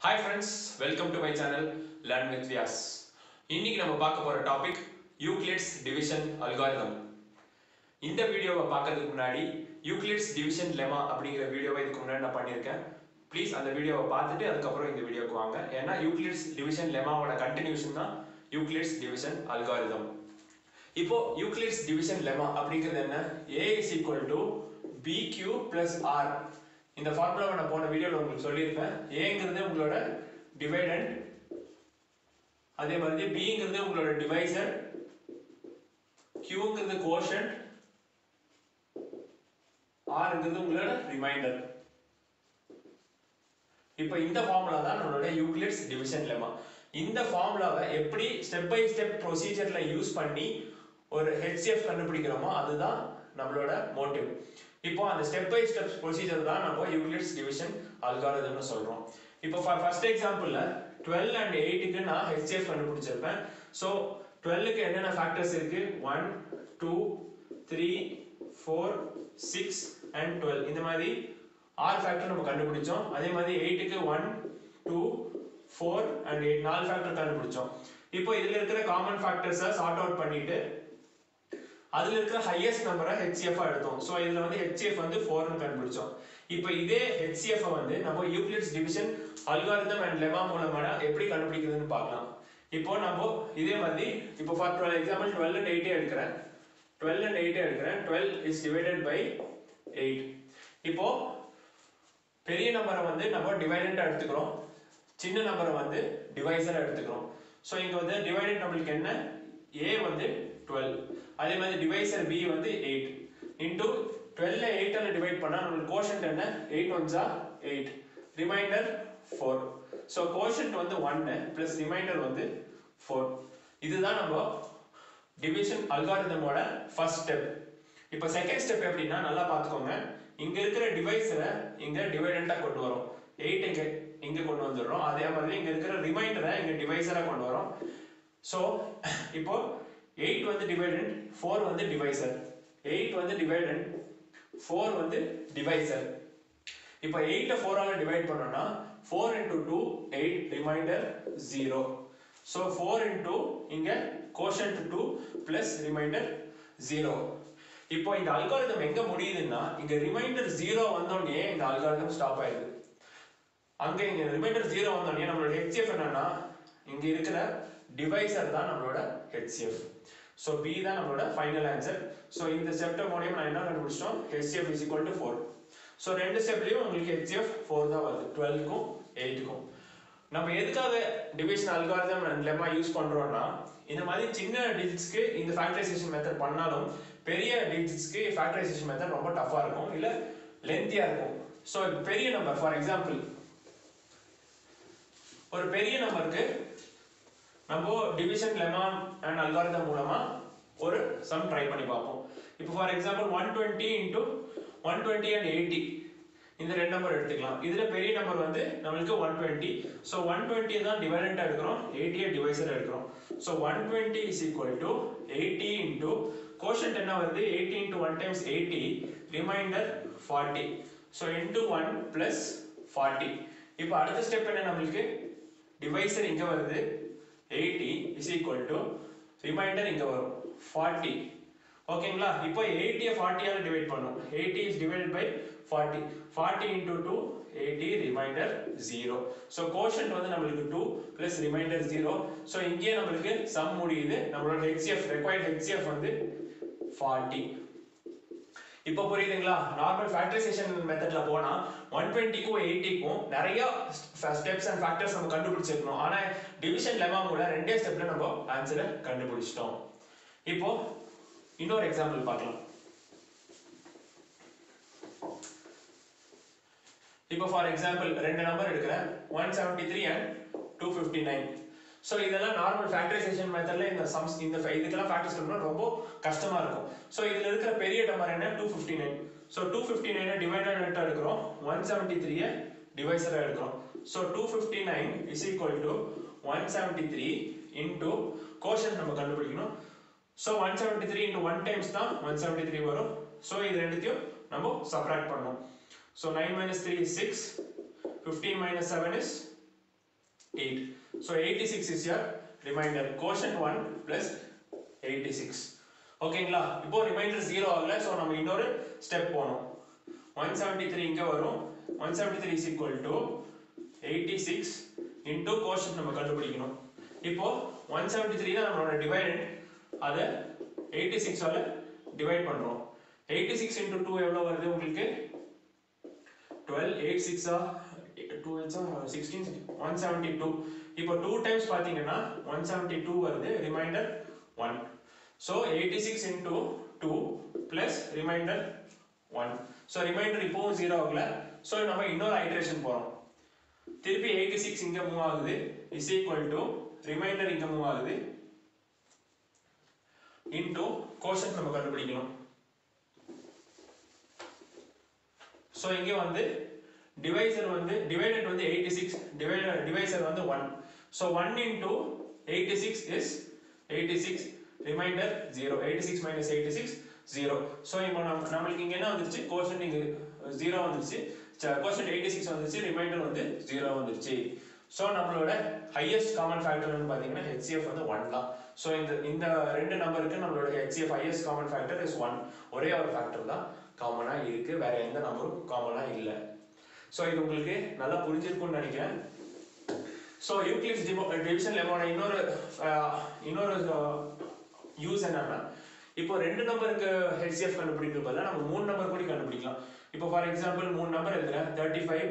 Hi friends, welcome to my channel Learn with Vyas. இன்னைக்கு நம்ம பார்க்க போற டாபிக் யூக்ளிட்ஸ் டிவிஷன் அல்காரிதம். இந்த வீடியோவை பார்க்கிறதுக்கு முன்னாடி யூக்ளிட்ஸ் டிவிஷன் லெமா அப்படிங்கிற வீடியோவை இதுக்கு முன்னாடி நான் பண்ணியிருக்கேன். ப்ளீஸ் அந்த வீடியோவை பார்த்துட்டு அதுக்கப்புறம் இந்த வீடியோக்கு வாங்க. ஏன்னா யூக்ளிட்ஸ் டிவிஷன் லெமாவோட கண்டினியூஷன் தான் யூக்ளிட்ஸ் டிவிஷன் அல்காரிதம். இப்போ யூக்ளிட்ஸ் டிவிஷன் லெமா அப்படிங்கிறது என்ன? A is equal to BQ plus R. இந்த ஃபார்முலாவை நான் போன வீடியோல உங்களுக்கு சொல்லியிருப்பேன். ஏங்கிறது உங்களோட டிவைடண்ட், அதே மாதிரி பிங்கிறது உங்களோட டிவைசர், கியூங்கிறது கோஷன்ட், ஆர்ங்கிறது உங்களோட ரிமைண்டர். இப்போ இந்த ஃபார்முலா தான் நம்மளோட யூக்ளிட்ஸ் டிவிஷன் லெமா. இந்த ஃபார்முலாவை எப்படி ஸ்டெப் பை ஸ்டெப் ப்ரொசீஜர்ல யூஸ் பண்ணி ஒரு HCF கண்டுபிடிக்கிறோமோ அதுதான் நம்மளோட மோட்டிவ். இப்போ அந்த ஸ்டெப் பை ஸ்டெப் ப்ரொசீஜர் தான் நம்ம யூக்ளிட்ஸ் டிவிஷன் அல்காரிதம்னு சொல்றோம். இப்போ ஃபர்ஸ்ட் எக்ஸாம்பிள்ல 12 and 8க்கு நான் HCF கண்டுபிடிச்சிருப்பேன். சோ 12க்கு என்னென்ன ஃபேக்டர்ஸ் இருக்கு? 1 2 3 4 6 and 12. இந்த மாதிரி 6 ஃபேக்டர் நம்ம கண்டுபிடிச்சோம். அதே மாதிரி 8க்கு 1 2 4 and 8 நாலு ஃபேக்டர் கண்டுபிடிச்சோம். இப்போ இதுல இருக்கிற காமன் ஃபேக்டர்ஸை சார்ட் அவுட் பண்ணிட்டு அதுல இருக்கிற ஹையஸ்ட் நம்பரை HCF எடுத்தோம். சோ இதுல வந்து HCF வந்து 4 னு கண்டுபிடிச்சோம். இப்போ இதே HCF வந்து நம்ம Euclid's division algorithm and lemma மூலமா எப்படி கண்டுபிடிக்கிறதுன்னு பார்க்கலாம். இப்போ நம்ம இதே மாதிரி இப்போ ஃபார் எக்ஸாம்பிள் 12 and 8 எடுக்கிறேன். 12 and 8 எடுக்கிறேன். 12 is divided by 8. இப்போ பெரிய நம்பரை வந்து நம்ம டிவைடண்டா எடுத்துக்கிறோம், சின்ன நம்பரை வந்து டிவைசரா எடுத்துக்கிறோம். சோ இங்க வந்து டிவைடண்ட் நம்மளுக்கு என்ன? A வந்து 12, அதே மாதிரி டிவைசர் B வந்து 8 into 12 8 ஆல டிவைட் பண்ணா நமக்கு கோஷன்ட் என்ன? 8 ones are 8, remainder 4. So quotient வந்து 1 plus ரிமைண்டர் வந்து 4. இதுதான் நம்ம டிவிஷன் அல்காரிதமோட ஃபர்ஸ்ட் ஸ்டெப். இப்போ செகண்ட் ஸ்டெப் எப்படின்னா நல்லா பாத்துக்கோங்க. இங்க இருக்கிற டிவைசரை இங்க டிவைடண்டா கொண்டு வரோம். 8 இங்க கொண்டு வந்துறோம். அதே மாதிரி இங்க இருக்கிற ரிமைண்டரை இங்க டிவைசரா கொண்டு வரோம். சோ இப்போ 8 வந்து டிவைடண்ட், 4 வந்து டிவைசர். 8 வந்து டிவைடண்ட், 4 வந்து டிவைசர். இப்போ 8 4 ஆல டிவைட் பண்ணோம்னா 4 into 2 8, ரிமைண்டர் 0. சோ 4 into இங்க கோஷன்ட் 2 plus ரிமைண்டர் 0. இப்போ இந்த அல்காரிதம் எங்க முடியுதுன்னா இங்க ரிமைண்டர் 0 வந்தோடனே இந்த அல்காரிதம் ஸ்டாப் ஆயிடுது. அங்க இங்க ரிமைண்டர் 0 வந்தோடனே நம்மளோட HCF என்னன்னா இங்க இருக்கிற டிவைசர் தான் நம்மளோட HCF. So B தான் நம்மளோட ஃபைனல் ஆன்சர். சோ இந்த ஸ்டெப் மூலமா நான் என்ன கண்டுபிடிச்சோம்? HCF is equal to 4. So ரெண்டு ஸ்டெப்லயும் உங்களுக்கு HCF 4 தான் வருது, 12 க்கும் 8 க்கும். நம்ம எதுக்காக division algorithm and lemma use பண்றோம்னா இந்த மாதிரி சின்ன டிஜிட்ஸ்க்கு இந்த ஃபேக்டரைசேஷன் மெத்தட் பண்ணாலும் பெரிய டிஜிட்ஸ்க்கு ஃபேக்டரைசேஷன் மெத்தட் ரொம்ப டஃபா இருக்கும், இல்ல லென்த்தியா இருக்கும். சோ பெரிய நம்பர் ஃபார் எக்ஸாம்பிள் ஒரு பெரிய நம்பருக்கு நம்ம டிவிஷன் லெமா அண்ட் அல்காரிதம் மூலமா ஒரு சம் ட்ரை பண்ணி பார்ப்போம். இப்போ ஃபார் எக்ஸாம்பிள் 120 into 120 and 80 இந்த ரெண்டு நம்பர் எடுத்துக்கலாம். இதுல பெரிய நம்பர் வந்து நம்மளுக்கு 120. சோ 120 தான் டிவைடண்டா எடுக்கிறோம், 80 டிவைசர் எடுக்கிறோம். So 120 is equal to 80 into quotient என்ன வருது? 80 into 1 times 80, remainder 40. So into 1 plus 40. இப்போ அடுத்த ஸ்டெப் என்ன? நம்மளுக்கு டிவைசர் இங்க வருது 80 is equal to ரிமைண்டர் இங்க வரும் 40. ஓகேங்களா? இப்போ 80 ஐ 40 ஆல டிவைட் பண்ணனும். 80 is divided by 40. 40 into 2 80, remainder 0. So quotient வந்து நமக்கு 2 plus ரிமைண்டர் 0. சோ இங்கே நமக்கு சம் முடியுது. நம்மளோட HCF required HCF வந்து 40. இப்போ புரியுதுங்களா? நார்மல் ஃபேக்டரைசேஷன் மெத்தட்ல போனா 120 க்கும் 80 க்கும் நிறைய ஸ்டெப்ஸ் அண்ட் ஃபேக்டர்ஸ் நம்ம கண்டுபிடிச்சிருக்கணும். ஆனா டிவிஷன் லெமா மூல ரெண்டே ஸ்டெப்ல நம்ம ஆன்சரை கண்டுபிடிச்சிட்டோம். இப்போ இன்னொரு எக்ஸாம்பிள் பார்க்கலாம். இப்போ ஃபார் எக்ஸாம்பிள் ரெண்டு நம்பர் எடுக்கிறேன், 173 and 259. சோ இதெல்லாம் நார்மல் ஃபேக்டரைசேஷன் மெத்தட்ல இந்த சம்ஸ் இந்த இதுக்கெல்லாம் ஃபேக்டர்ஸ் கண்டுபிடிக்க ரொம்ப கஷ்டமா இருக்கும். சோ இதுல இருக்கிற பெரிய நம்பர் என்ன? 259. சோ 259 டிவைடண்டா எடுக்கிறோம், 173 டிவைசரா எடுக்கிறோம். So 259 is equal to 173 into quotient நம்ம கண்டுபிடிக்கணும். சோ 173 into 1 times தான் 173 வரும். சோ இது ரெண்டுத்தையும் நம்ம சப்ட்ராக்ட் பண்ணனும். So 9 minus 3 is 6, 15 minus 7 is 8. So 86 is your remainder. Quotient 1 plus 86. ஓகேங்களா? இப்போ ரிமைண்டர் 0 ஆகல. ஸோ நம்ம இன்னொரு ஸ்டெப் போகணும். 173 இங்கே வரும். 173 is equal to 86 into quotient நம்ம கண்டுபிடிக்கணும். இப்போ 173 தான் நம்மளோட டிவைடண்ட். அதை 86 ஆல டிவைட் பண்றோம். 86 into 2 எவ்வளவு வருது உங்களுக்கு? 12. 8 6 2 16 172. இப்போ 2 டைம்ஸ் பாத்தீங்கன்னா 172 வருது. Remainder 1. So 86 into 2 plus remainder 1. So remainder இப்போ 0 ஆகல. So நம்ம இன்னொரு ஐட்ரேஷன் போறோம். திருப்பி 86 இங்க மூவ் ஆகுது is equal to remainder இங்க மூவ் ஆகுது into quotient நம்ம கண்டுபிடிக்கணும். So இங்க வந்து divisor வந்து dividend வந்து 86, divisor வந்து 1. So 1 into 86 is 86, remainder 0. 86 minus 86 0. So இப்போ நமக்கு இங்க என்ன வந்துருச்சு? quotient இங்க 0 வந்துருச்சு. quotient 86 வந்துருச்சு, remainder வந்து 0 வந்துருச்சு. So நம்மளோட highest common factor ன்னு பாத்தீங்கன்னா HCF வந்து 1 தான். So இந்த ரெண்டு நம்பருக்கு நம்மளோட HCF highest common factor is 1. ஒரே ஒரு ஃபேக்டர் தான் காமனா இருக்கு, வேற எந்த நம்பரும் காமனா இல்ல. So இது உங்களுக்கு நல்லா புரிஞ்சிருக்கும்னு நினைக்கிறேன். So யூக்ளிட்ஸ் டிவிஷன் லெமாவோட இன்னொரு யூஸ் என்னன்னா, இப்போ ரெண்டு நம்பருக்கு HCF கண்டுபிடிக்கிறது பதிலா நம்ம மூணு நம்பர் கூட கண்டுபிடிக்கலாம். இப்போ ஃபார் எக்ஸாம்பிள் மூணு நம்பர் எழுதுறேன். 35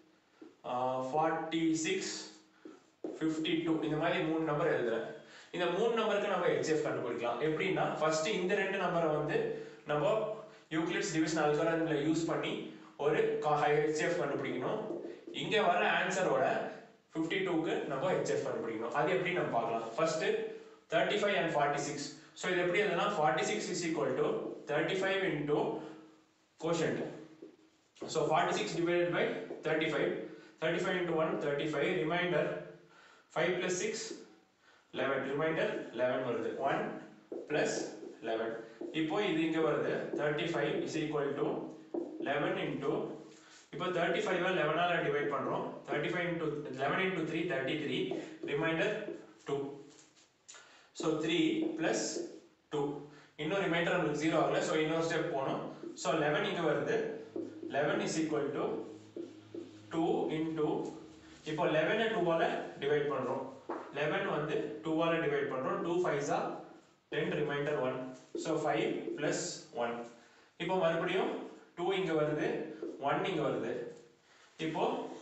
46 52 இந்த மாதிரி மூணு நம்பர் எழுதுறேன். இந்த மூணு நம்பருக்கு நம்ம HCF கண்டுபிடிக்கலாம். எப்படின்னா ஃபர்ஸ்ட் இந்த ரெண்டு நம்பரை வந்து நம்ம யூக்ளிட்ஸ் டிவிஷன் அல்காரிதம்ல யூஸ் பண்ணி ஒரு HCF கண்டுபிடிக்கணும். இங்க வர ஆன்சரோட 52க்கு நம்ம HCF கண்டுபிடிக்கணும். அது எப்படி நம்ம பார்க்கலாம். First 35 and 46. So இது எப்படி எழுதனா 46 is equal to 35 into quotient. So 46 divided by 35. 35 into 1 35, remainder 5 plus 6 11, remainder 11 வருது. 1 plus 11. இப்போ இது இங்க வருது 35 is equal to 11 into, இப்போ 35 11 ஆல டிவைட் பண்றோம். 35 into 11 into 3 33, remainder 2. So 3 plus 2. இன்னும் ரிமைண்டர் நமக்கு 0 ஆகல. So இன்னொரு ஸ்டெப் போணும். So 11 இங்க வருது. 11 is equal to 2 into, இப்போ 11 2 ஆல டிவைட் பண்றோம். 11 வந்து 2 ஆல டிவைட் பண்றோம். 2 5s are 10, remainder 1. So 5 plus 1. இப்போ மறுபடியும் 2 இங்க வருது, 1 இங்க வருது. இப்போ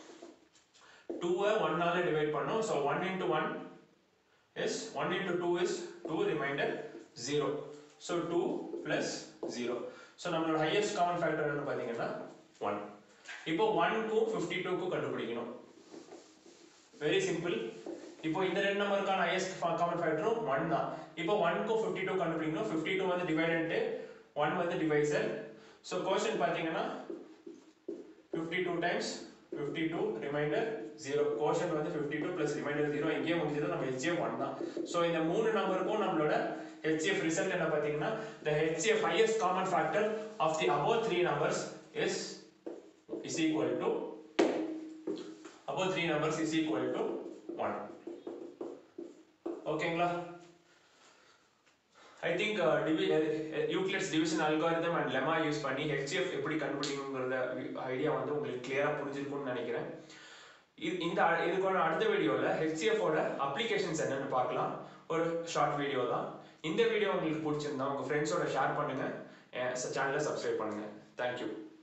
2 1 ஆல டிவைட் பண்ணோம். So 1 into 1 is 1 into 2 is 2, remainder 0. So 2 plus 0. So நம்மளோட highest common factor என்னன்னு பாத்தீங்கன்னா 1. இப்போ 1 க்கும் 52 க்கும் கண்டுபிடிக்கணும். Very simple. இப்போ இந்த ரெண்டு நம்பருக்கான highest common factor 1 தான். இப்போ 1 க்கும் 52 கண்டுபிடிக்கணும். 52 வந்து டிவைடண்ட், 1 வந்து டிவைசர். So quotient பாத்தீங்கன்னா 52 times 52, remainder 0. quotient வந்து 52 plus remainder 0. இங்கேயே முடிஞ்சது, நம்ம HCF 1 தான். So இந்த மூணு நம்பருக்கும் நம்மளோட HCF result என்ன பாத்தீங்கன்னா, the HCF highest common factor of the above three numbers is equal to, above three numbers is equal to 1. ஓகேங்களா? I think Euclid's division algorithm and lemma use பண்ணி HCF எப்படி கண்டுபிடிக்கணும்ங்கறத idea வந்து உங்களுக்கு கிளியரா புரிஞ்சிருக்கும்னு நினைக்கிறேன். இதுக்கான அடுத்த வீடியோல HCF ஓட அப்ளிகேஷன்ஸ் என்னன்னு பார்க்கலாம். ஒரு ஷார்ட் வீடியோ தான். இந்த வீடியோ உங்களுக்கு பிடிச்சிருந்தா உங்க ஃப்ரெண்ட்ஸோட ஷேர் பண்ணுங்க, சேனலை சப்ஸ்கிரைப் பண்ணுங்க. Thank you.